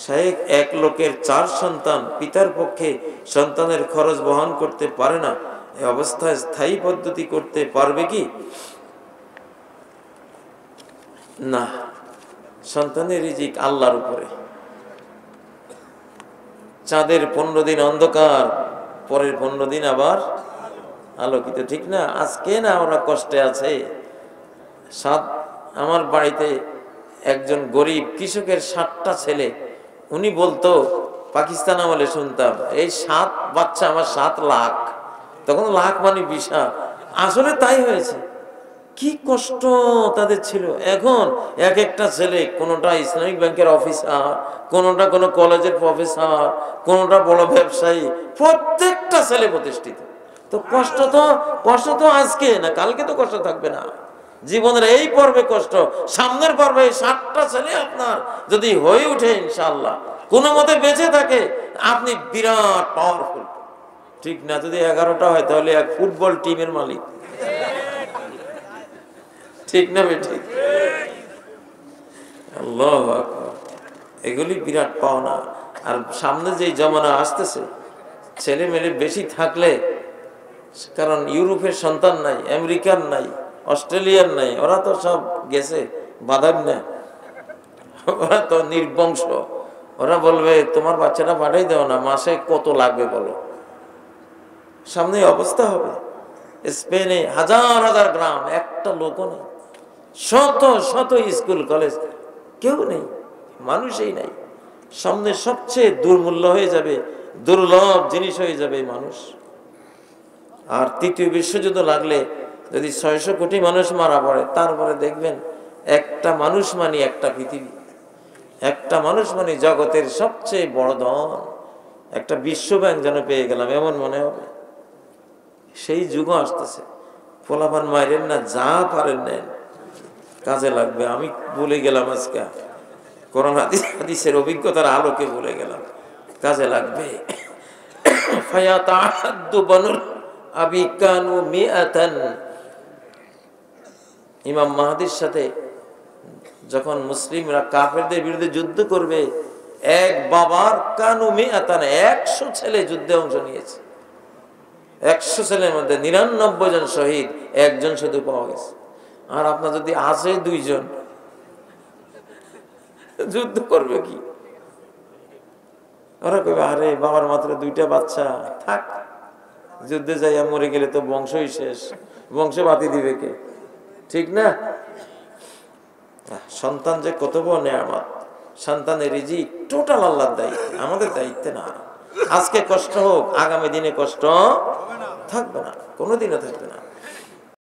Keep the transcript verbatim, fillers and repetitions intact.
শায়েখ এক লোকের চার সন্তান, পিতার পক্ষে সন্তানের খরচ বহন করতে পারে না, এই অবস্থায় স্থায়ী পদ্ধতি করতে পারবে কি? না, সন্তানের রিজিক আল্লাহর উপরে। চাঁদের পনেরো দিন অন্ধকার, পরের পনেরো দিন আবার আলোকিত, ঠিক না? আজকে না ওরা কষ্টে আছে। সাত আমার বাড়িতে একজন গরিব কৃষকের সাতটা ছেলে, উনি বলতো, পাকিস্তান আমলে শুনতাম, এই সাত বাচ্চা আমার সাত লাখ। তখন লাখ মানে বিশাল, আসলে তাই হয়েছে। কি কষ্ট তাদের ছিল। এখন এক একটা ছেলে, কোনোটা ইসলামিক ব্যাংকের অফিসার, কোনোটা কোনো কলেজের প্রফেসর, কোনোটা বড় ব্যবসায়ী, প্রত্যেকটা ছেলে প্রতিষ্ঠিত। তো কষ্ট তো কষ্ট তো আজকে না, কালকে তো কষ্ট থাকবে না। জীবনের এই পর্বে কষ্ট, সামনের পর্বে সাতটা ছেলে আপনার যদি হয়ে উঠে ইনশাআল্লাহ, কোনো মতে বেঁচে থাকে, আপনি বিরাট পাওয়ারফুল, ঠিক না? যদি এগারোটা হয় তাহলে এক ফুটবল টিমের মালিক, ঠিক না বেঠিক? আল্লাহু আকবার, এগুলি বিরাট পাওনা। আর সামনে যে জমানা আসতেছে, ছেলে মেয়ে বেশি থাকলে, কারণ ইউরোপের সন্তান নাই, আমেরিকার নাই, অস্ট্রেলিয়ার নাই, ওরা তো সব গেছে বাধার না, ওরা তো নির্বংশ। ওরা বলবে তোমার বাচ্চাটা পাঠাই দাও না, মাসে কত লাগবে বলো। সামনে অবস্থা হবে। স্পেনে হাজার হাজার গ্রাম, একটা লোকও নেই, শত শত স্কুল কলেজ, কেউ নেই, মানুষই নাই। সামনে সবচেয়ে দুর্মূল্য হয়ে যাবে, দুর্লভ জিনিস হয়ে যাবে মানুষ। আর তৃতীয় বিশ্বযুদ্ধ লাগলে যদি ছয়শো কোটি মানুষ মারা পড়ে, তারপরে দেখবেন একটা মানুষ মানে একটা পৃথিবী, একটা মানুষ মানে জগতের সবচেয়ে বড় ধন। একটা বিশ্ব ব্যাংক যেন পেয়ে গেলাম এমন মনে হবে। সেই যুগ আসতেছে। পোলাপান মাইরেন না, যা পারেন নেন, কাজে লাগবে। আমি বলে গেলাম আজকে কোরআন হাদিসের অভিজ্ঞতার আলোকে বলে গেলাম, কাজে লাগবে। ইমাম মাহদির সাথে যখন মুসলিমরা কাফেরদের বিরুদ্ধে যুদ্ধ করবে, এক বাবার কানু মিআতান, একশো ছেলে যুদ্ধে অংশ নিয়েছে। একশো ছেলের মধ্যে নিরানব্বই জন শহীদ, একজন শুধু পাওয়া গেছে। আর আপনার যদি আছে দুইজন, যুদ্ধ করবে কি? ওরা কবে আরে বাবার মাত্র দুইটা বাচ্চা, থাক, যুদ্ধে যাইয়া মরে গেলে তো বংশই শেষ, বংশ বাতি দিবে কে, ঠিক না? সন্তান যে কত বড় নেয়ামত, সন্তানের রিজিক টোটাল আল্লাহর দায়িত্ব, আমাদের দায়িত্ব না। আজকে কষ্ট হোক, আগামী দিনে কষ্ট থাকবে না, কোনোদিনও থাকবে না।